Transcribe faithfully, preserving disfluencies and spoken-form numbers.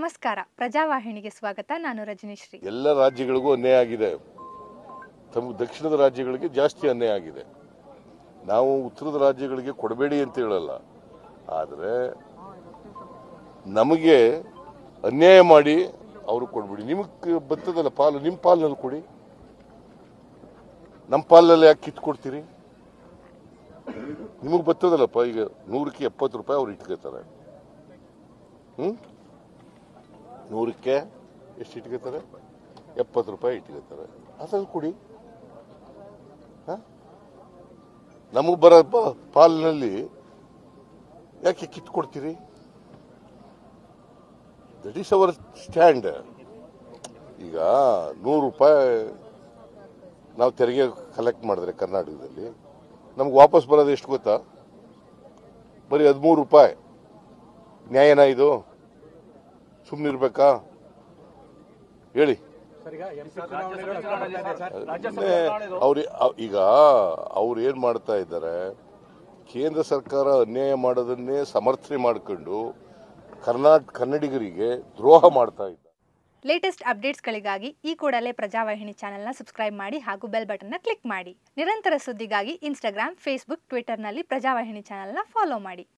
ನಮಸ್ಕಾರ, ಪ್ರಜಾವಾಹಿನಿಗೆ ಸ್ವಾಗತ. ನಾನು ರಜನಿಶ್ರೀ. ಎಲ್ಲ ರಾಜ್ಯಗಳಿಗೂ ಅನ್ಯಾಯ ಆಗಿದೆ. ತಮ್ಮ ದಕ್ಷಿಣದ ರಾಜ್ಯಗಳಿಗೆ ಜಾಸ್ತಿ ಅನ್ಯಾಯ ಆಗಿದೆ. ನಾವು ಉತ್ತರದ ರಾಜ್ಯಗಳಿಗೆ ಕೊಡಬೇಡಿ ಅಂತ ಹೇಳಲ್ಲ, ಆದರೆ ನಮಗೆ ಅನ್ಯಾಯ ಮಾಡಿ ಅವರು ಕೊಡ್ಬಿಡಿ. ನಿಮಗೆ ಬರ್ತದಲ್ಲ ಪಾಲು, ನಿಮ್ಮ ಪಾಲಿನಲ್ಲಿ ಕೊಡಿ. ನಮ್ಮ ಪಾಲಿನಲ್ಲಿ ಯಾಕೆ ಕಿತ್ಕೊಡ್ತೀರಿ? ನಿಮಗೆ ಬರ್ತದಲ್ಲಪ್ಪ. ಈಗ ನೂರಕ್ಕೆ ಎಪ್ಪತ್ತು ರೂಪಾಯಿ ಅವ್ರು ಇಟ್ಕೋತಾರೆ. ಹ್ಞೂ ನೂರಕ್ಕೆ ಎಷ್ಟು ಇಟ್ಕೋತಾರೆ? ಎಪ್ಪತ್ತು ರೂಪಾಯಿ ಇಟ್ಕೋತಾರೆ. ಅದ್ರಲ್ಲಿ ಕೊಡಿ. ಹಾಂ ನಮಗೆ ಬರೋ ಪಾಲಿನಲ್ಲಿ ಯಾಕೆ ಕಿತ್ಕೊಡ್ತೀರಿ? That is our stand. ಈಗ ನೂರು ರೂಪಾಯಿ ನಾವು ತೆರಿಗೆ ಕಲೆಕ್ಟ್ ಮಾಡಿದ್ರೆ ಕರ್ನಾಟಕದಲ್ಲಿ ನಮ್ಗೆ ವಾಪಸ್ ಬರೋದು ಎಷ್ಟು ಗೊತ್ತಾ? ಬರೀ ಹದಿಮೂರು ರೂಪಾಯಿ. ನ್ಯಾಯನಾ ಇದು? ಸುಮ್ಮನಿರ್ಬೇಕಾ ಹೇಳಿ? ಅವ್ರ ಈಗ ಅವ್ರು ಏನ್ ಮಾಡ್ತಾ ಇದ್ದಾರೆ, ಕೇಂದ್ರ ಸರ್ಕಾರ ಅನ್ಯಾಯ ಮಾಡೋದನ್ನೇ ಸಮರ್ಥನೆ ಮಾಡಿಕೊಂಡು ಕರ್ನಾಟಕ ಕನ್ನಡಿಗರಿಗೆ ದ್ರೋಹ ಮಾಡ್ತಾ ಇದ್ದಾರೆ. ಲೇಟೆಸ್ಟ್ ಅಪ್ಡೇಟ್ಸ್ಗಳಿಗಾಗಿ ಈ ಕೂಡಲೇ ಪ್ರಜಾವಾಹಿನಿ ಚಾನೆಲ್ನ ಸಬ್ಸ್ಕ್ರೈಬ್ ಮಾಡಿ ಹಾಗೂ ಬೆಲ್ ಬಟನ್ನ ಕ್ಲಿಕ್ ಮಾಡಿ. ನಿರಂತರ ಸುದ್ದಿಗಾಗಿ ಇನ್ಸ್ಟಾಗ್ರಾಮ್, ಫೇಸ್ಬುಕ್, ಟ್ವಿಟರ್ನಲ್ಲಿ ಪ್ರಜಾವಾಹಿನಿ ಚಾನೆಲ್ನ ಫಾಲೋ ಮಾಡಿ.